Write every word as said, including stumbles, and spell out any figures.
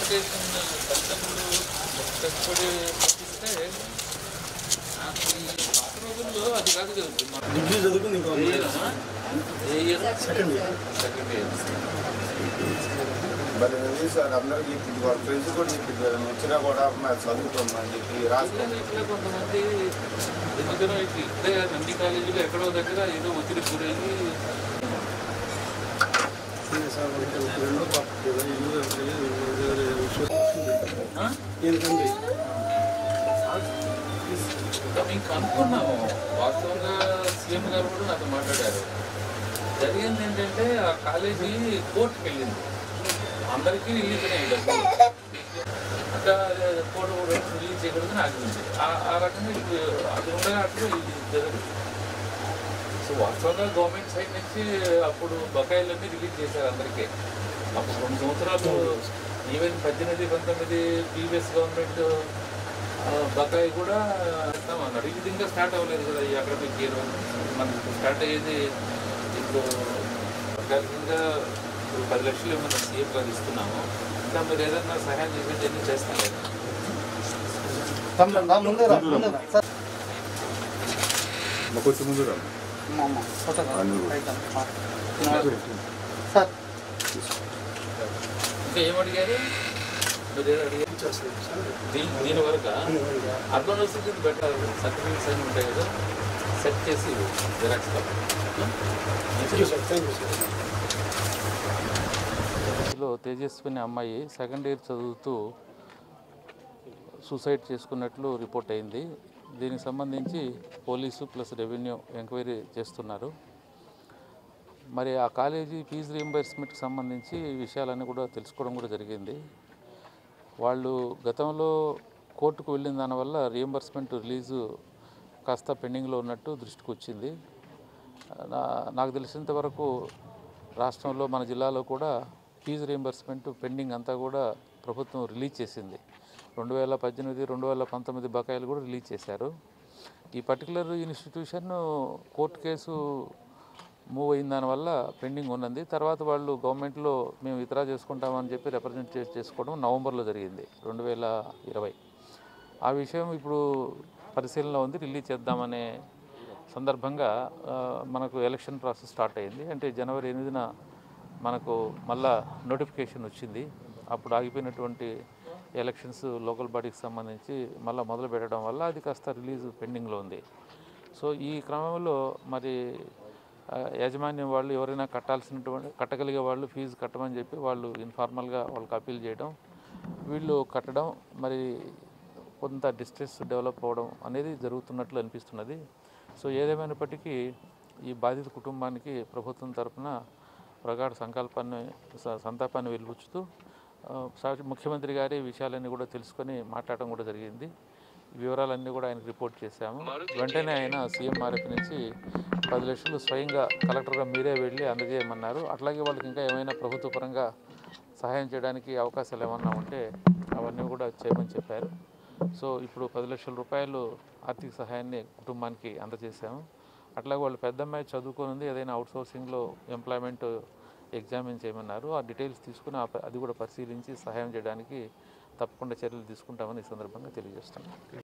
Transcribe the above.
Competition ఫలితములు కష్టపడి పట్టిస్తే నాకు ఈ పాత రోజుల్లో అది కాదు కదా డిగ్రీ చదువుకుని ఏ year second year second year మరి ఉంది సార్ అందరికీ చెప్పింది వాళ్ళ ఫ్రెండ్స్ కూడా చెప్పింది వచ్చినా కూడా మేము చదువుతామని చెప్పి రాసుకోండి. ఇట్లా కొంతమంది ఎందుకనో ఇక్కడే నంది కాలేజీలో ఎక్కడో దగ్గర ఏదో ఒత్తిడి గురయ్యి మీకు అనుకున్నాము. వాస్తవంగా సీఎం గారు కూడా నాతో మాట్లాడారు. జరిగింది ఏంటంటే ఆ కాలేజీ కోర్టుకు వెళ్ళింది, అందరికీ రిలీజ్ అయ్యింది. అట్లా కోర్టు రిలీజ్ చేయకూడదని ఆగింది. ఆ రకంగా ఇప్పుడు అది ఉండగా అట్లా ఇది జరగదు. సో వాస్తవంగా గవర్నమెంట్ సైడ్ నుంచి అప్పుడు బకాయిలన్నీ రిలీజ్ చేశారు అందరికీ. అప్పుడు రెండు సంవత్సరాలు ఈవెన్ పద్దెనిమిది పంతొమ్మిది ప్రీవియస్ గవర్నమెంట్ బకాయి కూడా ఇస్తామన్నారు. ఇది ఇంకా స్టార్ట్ అవ్వలేదు కదా ఈ అకాడమిక్ ఇయర్. మనకు స్టార్ట్ అయ్యేది ఇప్పుడు సర్కారంగా ఇప్పుడు పది లక్షలు ఏమన్నా సీఎం గారు ఇస్తున్నాము. ఇంకా మీరు ఏదన్నా సహాయం చేసేది ఎన్ని చేస్తాం లేదా? కొంచెం ముందు రా ఇంకా ఏమడిగారు మీరు ఏదో అడిగారు దీని దీని వరకు అర్బన్ వసతి బెటర్ సర్టిఫికేట్స్ అన్నీ ఉంటాయి కదా, సెట్ చేసి జిరాక్స్ లో తేజస్విని అమ్మాయి సెకండ్ ఇయర్ చదువుతూ సూసైడ్ చేసుకున్నట్లు రిపోర్ట్ అయింది. దీనికి సంబంధించి పోలీసు ప్లస్ రెవెన్యూ ఎంక్వైరీ చేస్తున్నారు. మరి ఆ కాలేజీ ఫీజు రీయింబర్స్మెంట్కి సంబంధించి విషయాలన్నీ కూడా తెలుసుకోవడం కూడా జరిగింది. వాళ్ళు గతంలో కోర్టుకు వెళ్ళిన దానివల్ల రీయింబర్స్మెంట్ రిలీజు కాస్త పెండింగ్లో ఉన్నట్టు దృష్టికి వచ్చింది. నాకు తెలిసినంత వరకు రాష్ట్రంలో మన జిల్లాలో కూడా ఫీజు రీయింబర్స్మెంట్ పెండింగ్ అంతా కూడా ప్రభుత్వం రిలీజ్ చేసింది. రెండు వేల పద్దెనిమిది రెండు వేల పంతొమ్మిది బకాయిలు కూడా రిలీజ్ చేశారు. ఈ particular institution court case move అయిన దానివల్ల పెండింగ్ ఉన్నది. తర్వాత వాళ్ళు గవర్నమెంట్లో మేము విత్డ్రా చేసుకుంటామని చెప్పి రిప్రజెంట్ చేసుకోవడం నవంబర్లో జరిగింది రెండు వేల ఇరవై. ఆ విషయం ఇప్పుడు పరిశీలనలో ఉంది. రిలీజ్ చేద్దామనే సందర్భంగా మనకు ఎలక్షన్ ప్రాసెస్ స్టార్ట్ అయింది. అంటే జనవరి ఎనిమిదిన మనకు మళ్ళా నోటిఫికేషన్ వచ్చింది. అప్పుడు ఆగిపోయినటువంటి ఎలక్షన్స్ లోకల్ బాడీకి సంబంధించి మళ్ళీ మొదలు పెట్టడం వల్ల అది కాస్త రిలీజ్ పెండింగ్లో ఉంది. సో ఈ క్రమంలో మరి యాజమాన్యం వాళ్ళు ఎవరైనా కట్టాల్సినటువంటి కట్టగలిగే వాళ్ళు ఫీజు కట్టమని చెప్పి వాళ్ళు ఇన్ఫార్మల్గా వాళ్ళకి అప్పీల్ చేయడం, వీళ్ళు కట్టడం, మరి కొంత డిస్ట్రెస్ డెవలప్ అవ్వడం అనేది జరుగుతున్నట్లు అనిపిస్తున్నది. సో ఏదేమైనప్పటికీ ఈ బాధిత కుటుంబానికి ప్రభుత్వం తరఫున ప్రగాఢ సంకల్పాన్ని సంతాపాన్ని వెలువచ్చుతూ ముఖ్యమంత్రి గారి విషయాలన్నీ కూడా తెలుసుకొని మాట్లాడడం కూడా జరిగింది. వివరాలన్నీ కూడా ఆయనకు రిపోర్ట్ చేశాము. వెంటనే ఆయన సీఎంఆర్ఎఫ్ నుంచి పది లక్షలు స్వయంగా కలెక్టర్గా మీరే వెళ్ళి అందజేయమన్నారు. అట్లాగే వాళ్ళకి ఇంకా ఏమైనా ప్రభుత్వ పరంగా సహాయం చేయడానికి అవకాశాలు ఏమన్నా ఉంటే అవన్నీ కూడా చేయమని చెప్పారు. సో ఇప్పుడు పది లక్షల రూపాయలు ఆర్థిక సహాయాన్ని కుటుంబానికి అందజేశాము. అట్లాగే వాళ్ళు పెద్ద అమ్మాయి చదువుకొని ఏదైనా అవుట్సోర్సింగ్లో ఎంప్లాయ్మెంట్ ఎగ్జామిన్ చేయమన్నారు. ఆ డీటెయిల్స్ తీసుకుని అది కూడా పరిశీలించి సహాయం చేయడానికి తప్పకుండా చర్యలు తీసుకుంటామని ఈ సందర్భంగా తెలియజేస్తున్నాం.